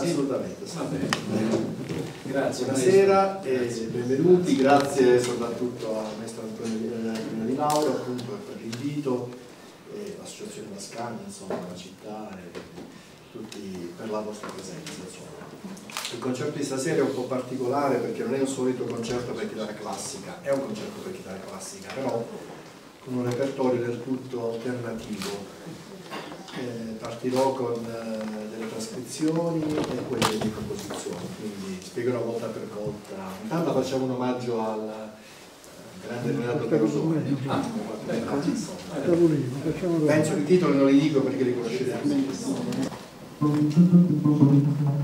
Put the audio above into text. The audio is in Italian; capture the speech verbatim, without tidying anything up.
Assolutamente. Sì. Va bene. Grazie. Buonasera e benvenuti, grazie soprattutto al maestro Antonio Di Lauro appunto per l'invito, l'associazione Mascagni, insomma, la città e tutti per la vostra presenza. Insomma. Il concerto di stasera è un po' particolare perché non è un solito concerto per chitarra classica, è un concerto per chitarra classica, però con un repertorio del tutto alternativo. Eh, partirò con eh, delle trascrizioni e poi delle composizioni, quindi spiegherò volta per volta. Intanto facciamo un omaggio al eh, grande Leonardo Perosoni. Ah, penso che i titoli non li dico perché li conoscete.